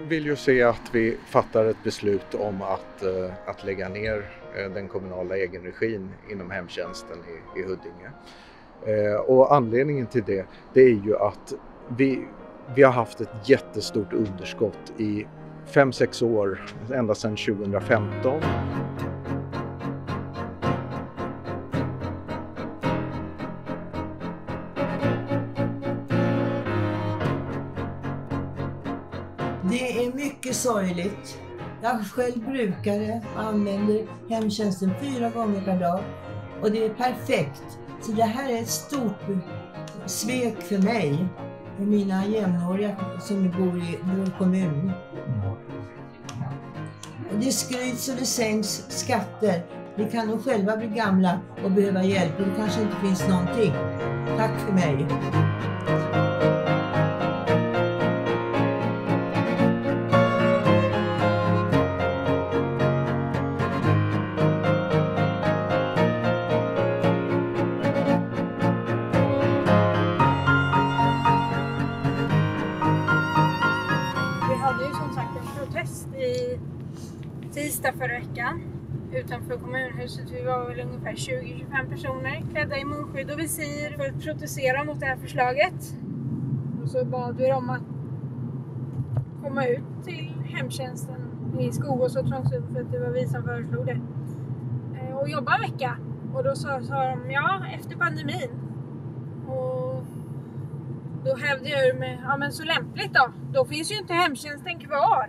vill ju se att vi fattar ett beslut om att lägga ner den kommunala egenregin inom hemtjänsten i Huddinge. Och anledningen till det är ju att vi har haft ett jättestort underskott i 5-6 år, ända sedan 2015. Det är mycket sorgligt. Jag själv brukare använder hemtjänsten 4 gånger per dag och det är perfekt. Så det här är ett stort svek för mig och mina jämnåriga som bor i vår kommun. Och det skryts och det sänks skatter. Vi kan nog själva bli gamla och behöva hjälp. Det kanske inte finns någonting. Tack för mig. Tisdag förra veckan utanför kommunhuset. Vi var väl ungefär 20-25 personer klädda i munskydd och visir för att protestera mot det här förslaget. Och så bad vi dem att komma ut till hemtjänsten i Skogås och Trångsund, för att det var vi som föreslog det. Och jobba en vecka. Och då sa de ja, efter pandemin. Och då hävde jag ju med, ja men så lämpligt då. Då finns ju inte hemtjänsten kvar.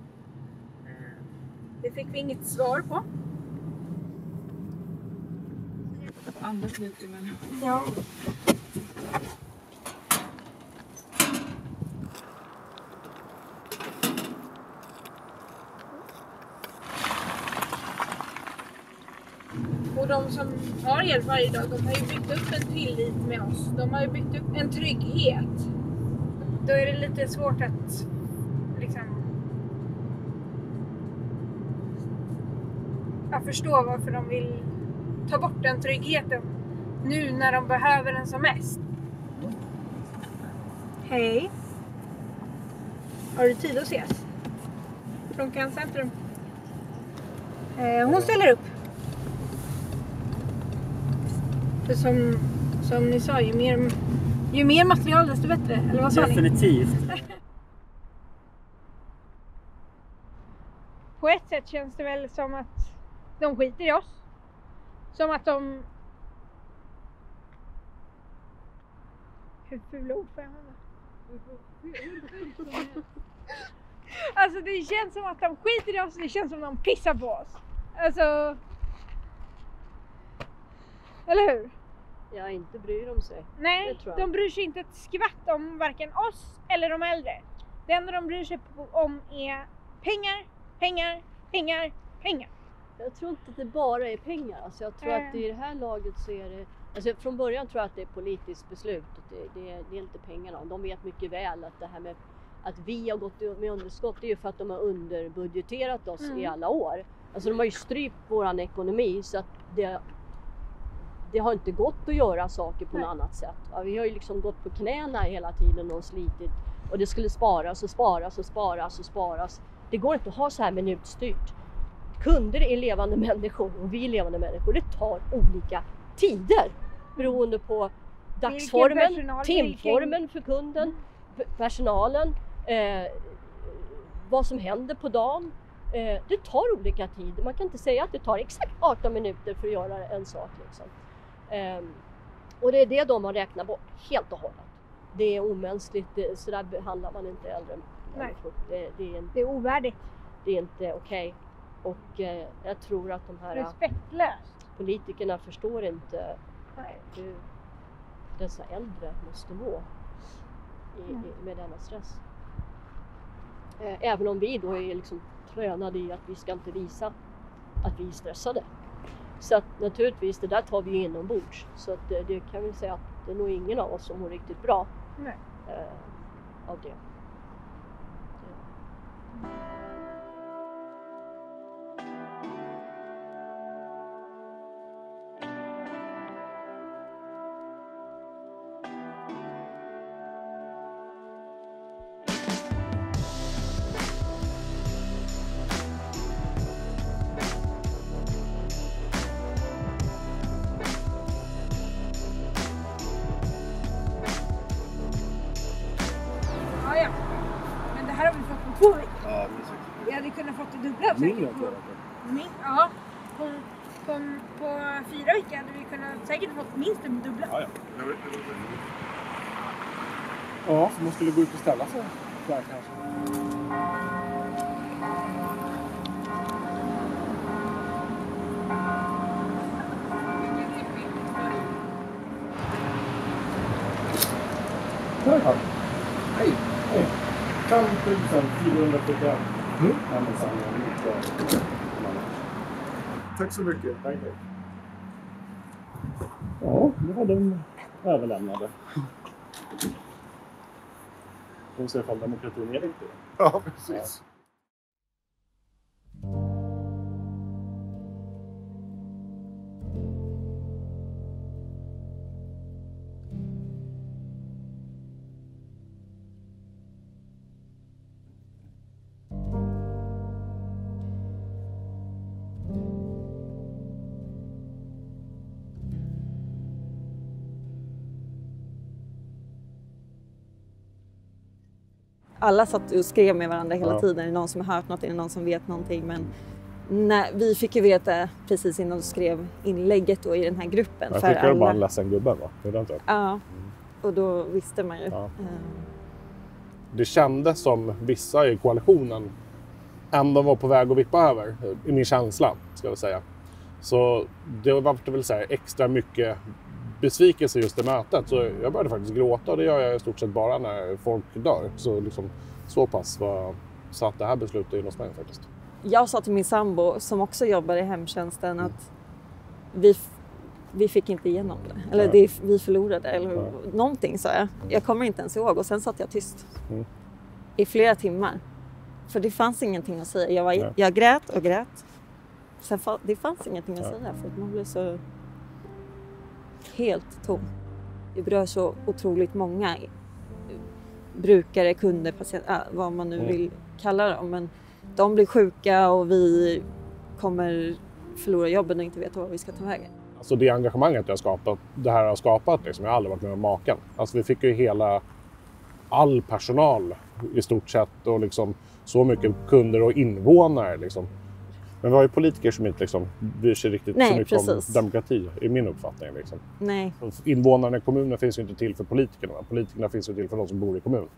Det fick vi inget svar på. Andas lite men... Ja. Och de som har hjälp varje dag, de har ju byggt upp en tillit med oss. De har ju byggt upp en trygghet. Då är det lite svårt att liksom... Jag förstår varför de vill ta bort den tryggheten nu när de behöver den som mest. Hej. Har du tid att ses? Från Cancercentrum. Hon ställer upp. För som ni sa, ju mer material desto bättre. Eller vad sa ni? Definitivt. På ett sätt känns det väl som att de skiter i oss. Som att de... Hur fula ord får jag använda? Alltså det känns som att de skiter i oss. Det känns som att de pissar på oss. Alltså... Eller hur? Ja, inte bryr de sig. Nej, de bryr sig inte ett skvatt om varken oss eller de äldre. Det enda de bryr sig om är pengar, pengar, pengar, pengar. Jag tror inte att det bara är pengar. Alltså jag tror att i det här laget så är det... Alltså från början tror jag att det är politiskt beslut. Det är inte pengarna. De vet mycket väl att det här med att vi har gått med underskott, det är ju för att de har underbudgeterat oss i alla år. Alltså de har ju strypt våran ekonomi så att det har inte gått att göra saker på något annat sätt. Ja, vi har ju liksom gått på knäna hela tiden och slitit. Och det skulle sparas och sparas och sparas och sparas. Det går inte att ha så här minutstyrt. Kunder är levande människor och vi är levande människor. Det tar olika tider beroende på dagsformen, timformen för kunden, personalen, vad som händer på dagen. Det tar olika tid. Man kan inte säga att det tar exakt 18 minuter för att göra en sak. Liksom. Och det är det de har räknat bort helt och hållet. Det är omänskligt, så där behandlar man inte äldre människor. Det är ovärdigt. Det är inte okej. Och jag tror att de här respektlöst. Politikerna förstår inte hur dessa äldre måste må med denna stress. Även om vi då är liksom tränade i att vi ska inte visa att vi är stressade. Så att naturligtvis, det där tar vi inombords. Så att det kan vi säga att det är nog ingen av oss som mår riktigt bra av det. kunnat fått det dubbla. Mindre Ja, på 4 veckor hade vi kunnat säkert fått minst det dubbla. Ja, så man skulle gå ut och ställa sig där kanske. Hej. 5441. Tack så mycket. Ja, det var de överlämnade. De ser ifall demokratin är viktig. Ja, precis. Alla satt och skrev med varandra hela tiden. Är det någon som har hört något? Är det någon som vet någonting? Men vi fick ju veta precis innan du skrev inlägget då i den här gruppen. Jag skickade bara en ledsen gubben, va? Det är inte. Ja, och då visste man ju. Ja. Det kändes som vissa i koalitionen ändå var på väg att vippa över, i min känsla, ska jag säga. Så det var väl så här extra mycket besvikelse just i mötet. Så jag började faktiskt gråta, och det gör jag i stort sett bara när folk dör. Så liksom, så pass så att det här beslutet är hos mig faktiskt. Jag sa till min sambo som också jobbar i hemtjänsten att vi fick inte igenom det. Eller vi förlorade eller någonting, sa jag. Jag kommer inte ens ihåg, och sen satt jag tyst i flera timmar. För det fanns ingenting att säga. Jag grät och grät. Sen det fanns ingenting att säga, för man blev så helt tom. Det berör så otroligt många brukare, kunder, patienter, vad man nu vill kalla dem. Men de blir sjuka och vi kommer förlora jobben och inte veta vad vi ska ta vägen. Alltså det engagemanget det här har skapat liksom, jag har aldrig varit med om maken. Alltså vi fick ju all personal i stort sett, och liksom så mycket kunder och invånare liksom. Men vi har ju politiker som inte liksom bryr sig riktigt så mycket om demokrati, i min uppfattning. Liksom. Nej. Invånarna i kommunen finns ju inte till för politikerna. Politikerna finns ju till för de som bor i kommunen.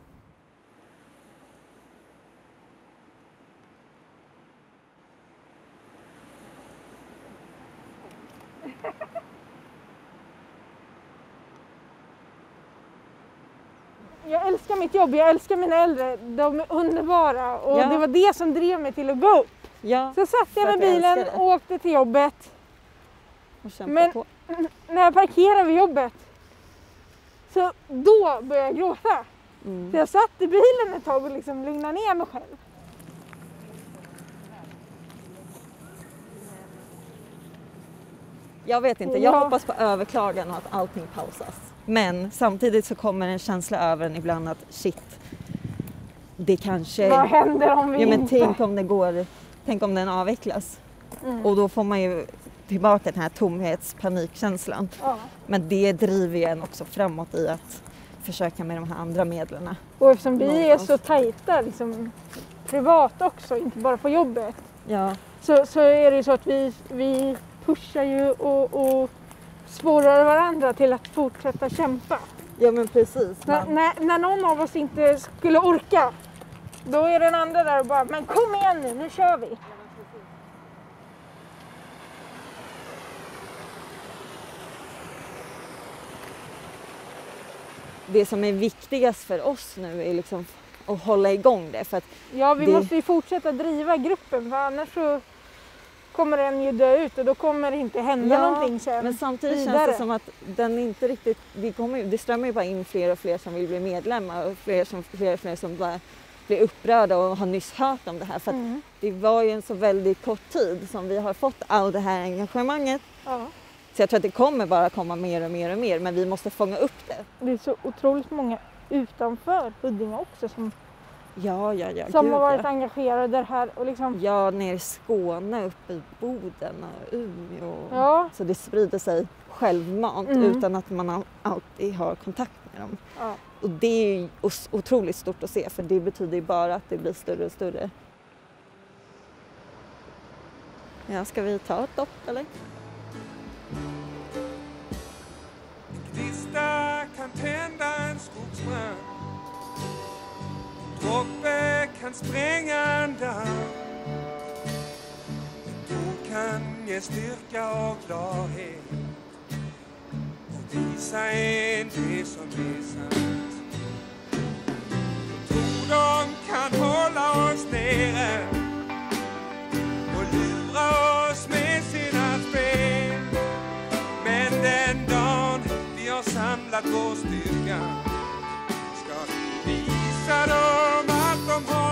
Jag älskar mitt jobb, jag älskar mina äldre. De är underbara, och det var det som drev mig till att gå upp. Ja, så satt jag med bilen och åkte till jobbet. Men när jag parkerade vid jobbet, så då började jag gråta. Så jag satt i bilen ett tag och liksom lugnade ner mig själv. Jag vet inte, jag hoppas på överklagan och att allting pausas. Men samtidigt så kommer en känsla över en ibland att shit, det kanske... Vad händer om vi inte... Tänk om den avvecklas. Och då får man ju tillbaka den här tomhetspanikkänslan. Men det driver ju en också framåt i att försöka med de här andra medlen. Och eftersom vi är så tajta liksom, privat också, inte bara på jobbet. Ja. Så är det ju så att vi pushar ju och sporrar varandra till att fortsätta kämpa. Ja, men precis. När någon av oss inte skulle orka, då är den andra där och bara, men kom igen nu kör vi. Det som är viktigast för oss nu är liksom att hålla igång det. För att vi måste ju fortsätta driva gruppen, för annars så kommer den ju dö ut och då kommer det inte hända någonting sen. Men samtidigt känns det som att den inte riktigt, det strömmar ju bara in fler och fler som vill bli medlemmar, och fler som bara blir upprörda och har nyss hört om det här. För att det var ju en så väldigt kort tid som vi har fått all det här engagemanget. Ja. Så jag tror att det kommer bara komma mer och mer och mer, men vi måste fånga upp det. Det är så otroligt många utanför Huddinge också som som har varit engagerade här. Och liksom... Ja, ner i Skåne, uppe i Boden och Umeå. Ja. Så det sprider sig självmant utan att man alltid har kontakt med dem. Ja. Och det är ju otroligt stort att se, för det betyder ju bara att det blir större och större. Ja, ska vi ta ett dopp eller? Gnista kan tända en skogsbrand. Droppe kan spränga en damm. Ett ord kan ge styrka och klarhet och visa en det som är sant. Tror de kan hålla oss nere och lura oss med sina spel. Men den dagen vi har samlat vår styrka ska vi visa dem att de har